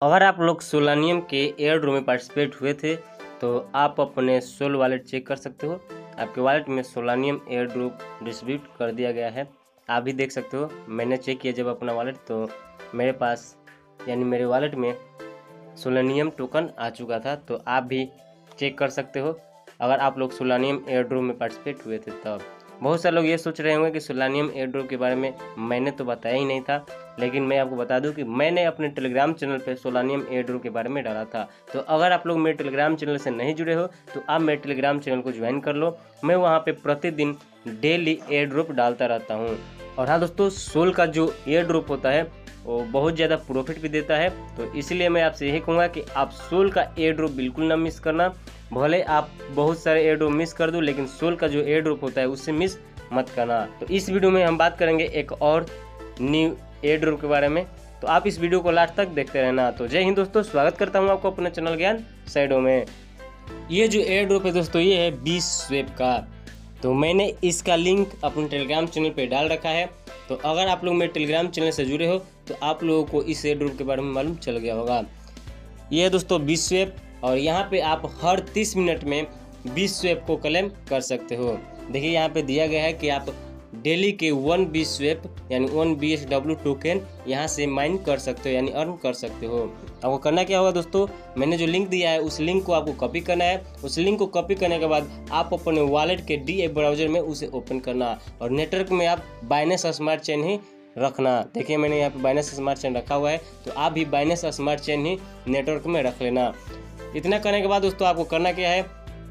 अगर आप लोग सोलानियम के एयर ड्रॉप में पार्टिसिपेट हुए थे तो आप अपने सोल वॉलेट चेक कर सकते हो। आपके वॉलेट में सोलानियम एयर ड्रॉप डिस्ट्रीब्यूट कर दिया गया है, आप भी देख सकते हो। मैंने चेक किया जब अपना वॉलेट तो मेरे पास यानी मेरे वॉलेट में सोलानियम टोकन आ चुका था। तो आप भी चेक कर सकते हो अगर आप लोग सोलानियम एयर ड्रॉप में पार्टिसिपेट हुए थे तब। बहुत सारे लोग ये सोच रहे होंगे कि सोलानियम एयर ड्रॉप के बारे में मैंने तो बताया ही नहीं था, लेकिन मैं आपको बता दूं कि मैंने अपने टेलीग्राम चैनल पे सोलानियम एयर ड्रॉप के बारे में डाला था। तो अगर आप लोग मेरे टेलीग्राम चैनल से नहीं जुड़े हो तो आप मेरे टेलीग्राम चैनल को ज्वाइन कर लो। मैं वहाँ पे प्रतिदिन डेली एयर ड्रॉप डालता रहता हूँ। और हाँ दोस्तों, सोल का जो एयर ड्रॉप होता है वो बहुत ज़्यादा प्रॉफिट भी देता है। तो इसलिए मैं आपसे यही कहूँगा कि आप सोल का एयर ड्रॉप बिल्कुल ना मिस करना। भले आप बहुत सारे एयर ड्रॉप मिस कर दो, लेकिन सोल का जो एयर ड्रॉप होता है उससे मिस मत करना। तो इस वीडियो में हम बात करेंगे एक और न्यू एयर ड्रॉप के बारे में, तो आप इस वीडियो को लास्ट तक देखते रहना। तो जय हिंद दोस्तों, स्वागत करता हूँ आपको अपने चैनल ज्ञान साइडो में। ये जो एयर ड्रॉप है दोस्तों, ये है BSwap का। तो मैंने इसका लिंक अपने टेलीग्राम चैनल पे डाल रखा है। तो अगर आप लोग मेरे टेलीग्राम चैनल से जुड़े हो तो आप लोगों को इस एयर ड्रॉप के बारे में मालूम चल गया होगा। ये है दोस्तों BSwap, और यहाँ पे आप हर 30 मिनट में BSwap को क्लेम कर सकते हो। देखिए यहाँ पे दिया गया है कि आप डेली के 1 BSwap यानी 1 BSW टोकन यहाँ से माइन कर सकते हो यानी अर्न कर सकते हो। आपको करना क्या होगा दोस्तों, मैंने जो लिंक दिया है उस लिंक को आपको कॉपी करना है। उस लिंक को कॉपी करने के बाद आप अपने वॉलेट के DA ब्राउजर में उसे ओपन करना, और नेटवर्क में आप बाइनेंस स्मार्ट चेन ही रखना। देखिए मैंने यहाँ पे बाइनेंस स्मार्ट चेन रखा हुआ है, तो आप भी बाइनेंस स्मार्ट चेन ही नेटवर्क में रख लेना। इतना करने के बाद दोस्तों आपको करना क्या है,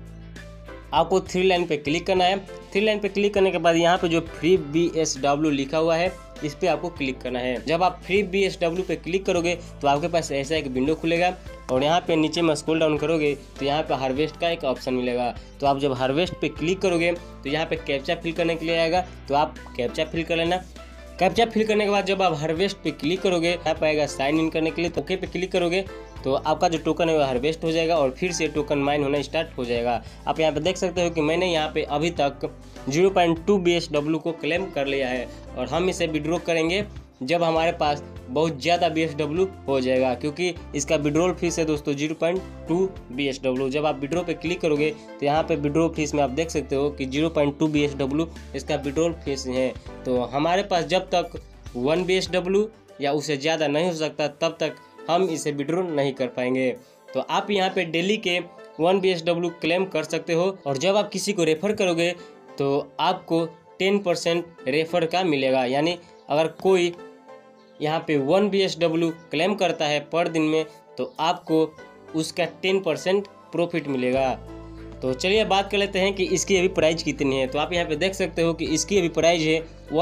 आपको 3 लाइन पे क्लिक करना है। 3 लाइन पे क्लिक करने के बाद यहाँ पे जो फ्री BSW लिखा हुआ है इस पे आपको क्लिक करना है। जब आप फ्री BSW पे क्लिक करोगे तो आपके पास ऐसा एक विंडो खुलेगा, और यहाँ पे नीचे में स्क्रॉल डाउन करोगे तो यहाँ पे हार्वेस्ट का एक ऑप्शन मिलेगा। तो आप जब हार्वेस्ट पे क्लिक करोगे तो यहाँ पे कैप्चा फिल करने के लिए आएगा, तो आप कैप्चा फिल कर लेना। कैप्चा फिल करने के बाद जब आप हार्वेस्ट पे क्लिक करोगे यहाँ पे आएगा साइन इन करने के लिए, तो ओके पे क्लिक करोगे तो आपका जो टोकन है वो हार्वेस्ट हो जाएगा और फिर से टोकन माइन होना स्टार्ट हो जाएगा। आप यहाँ पे देख सकते हो कि मैंने यहाँ पे अभी तक 0.2 BSW को क्लेम कर लिया है, और हम इसे विड्रॉ करेंगे जब हमारे पास बहुत ज़्यादा BSW हो जाएगा, क्योंकि इसका विड्रॉल फीस है दोस्तों 0.2 BSW। जब आप विड्रॉ पे क्लिक करोगे तो यहाँ पे विड्रॉ फीस में आप देख सकते हो कि 0.2 BSW इसका विड्रॉल फीस है। तो हमारे पास जब तक 1 BSW या उससे ज़्यादा नहीं हो सकता तब तक हम इसे विड्रॉ नहीं कर पाएंगे। तो आप यहाँ पे डेली के 1 BSW क्लेम कर सकते हो, और जब आप किसी को रेफर करोगे तो आपको 10% रेफर का मिलेगा। यानी अगर कोई यहाँ पे 1 BSW क्लेम करता है पर दिन में तो आपको उसका 10% प्रॉफिट मिलेगा। तो चलिए बात कर लेते हैं कि इसकी अभी प्राइस कितनी है। तो आप यहाँ पे देख सकते हो कि इसकी अभी प्राइस है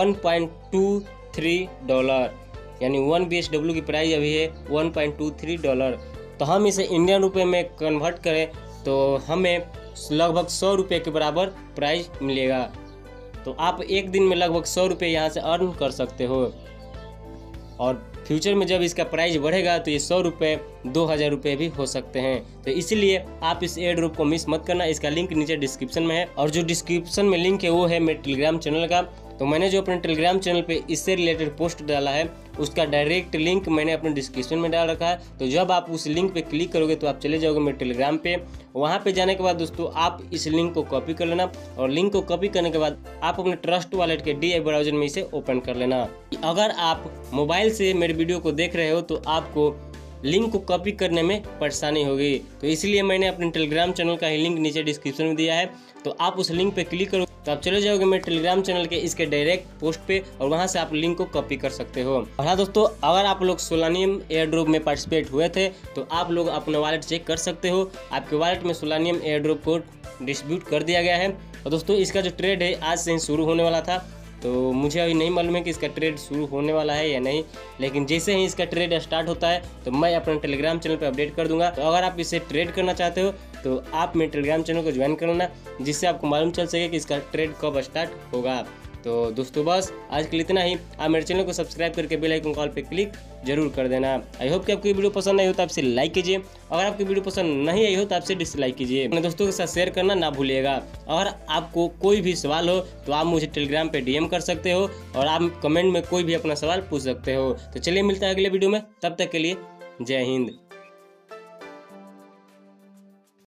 $1.23, यानी 1 BSW की प्राइस अभी है $1.23। तो हम इसे इंडियन रुपए में कन्वर्ट करें तो हमें लगभग 100 रुपये के बराबर प्राइस मिलेगा। तो आप एक दिन में लगभग 100 रुपये यहाँ से अर्न कर सकते हो, और फ्यूचर में जब इसका प्राइस बढ़ेगा तो ये 100 रुपये 2000 रुपये भी हो सकते हैं। तो इसीलिए आप इस एयर ड्रॉप को मिस मत करना। इसका लिंक नीचे डिस्क्रिप्शन में है, और जो डिस्क्रिप्शन में लिंक है वो है मेरे टेलीग्राम चैनल का। तो मैंने जो अपने टेलीग्राम चैनल पे इससे रिलेटेड पोस्ट डाला है उसका डायरेक्ट लिंक मैंने अपने डिस्क्रिप्शन में डाल रखा है। तो जब आप उस लिंक पे क्लिक करोगे तो आप चले जाओगे मेरे टेलीग्राम पे। वहाँ पे जाने के बाद दोस्तों आप इस लिंक को कॉपी कर लेना, और लिंक को कॉपी करने के बाद आप अपने ट्रस्ट वॉलेट के DA ब्राउजर में इसे ओपन कर लेना। अगर आप मोबाइल से मेरे वीडियो को देख रहे हो तो आपको लिंक को कॉपी करने में परेशानी होगी, तो इसलिए मैंने अपने टेलीग्राम चैनल का ही लिंक नीचे डिस्क्रिप्शन में दिया है। तो आप उस लिंक पे क्लिक करो तो आप चले जाओगे मेरे टेलीग्राम चैनल के इसके डायरेक्ट पोस्ट पे, और वहां से आप लिंक को कॉपी कर सकते हो। और हाँ दोस्तों, अगर आप लोग सोलानियम एयर ड्रॉप में पार्टिसिपेट हुए थे तो आप लोग अपना वॉलेट चेक कर सकते हो। आपके वॉलेट में सोलानियम एयर ड्रॉप को डिस्ट्रीब्यूट कर दिया गया है। और दोस्तों इसका जो ट्रेड है आज से ही शुरू होने वाला था, तो मुझे अभी नहीं मालूम है कि इसका ट्रेड शुरू होने वाला है या नहीं, लेकिन जैसे ही इसका ट्रेड स्टार्ट होता है तो मैं अपने टेलीग्राम चैनल पे अपडेट कर दूंगा। तो अगर आप इसे ट्रेड करना चाहते हो तो आप मेरे टेलीग्राम चैनल को ज्वाइन कर लेना, जिससे आपको मालूम चल सके कि इसका ट्रेड कब स्टार्ट होगा। तो दोस्तों बस आज के लिए इतना ही। आप मेरे चैनल को सब्सक्राइब करके बेल आइकन कॉल पे क्लिक जरूर कर देना। आई होप कि आपको वीडियो पसंद आई हो तो आपसे लाइक कीजिए, अगर आपकी वीडियो पसंद नहीं आई हो तो आपसे डिसलाइक कीजिए। अपने दोस्तों के साथ शेयर करना ना भूलिएगा। अगर आपको कोई भी सवाल हो तो आप मुझे टेलीग्राम पे DM कर सकते हो, और आप कमेंट में कोई भी अपना सवाल पूछ सकते हो। तो चलिए मिलता है अगले वीडियो में, तब तक के लिए जय हिंद।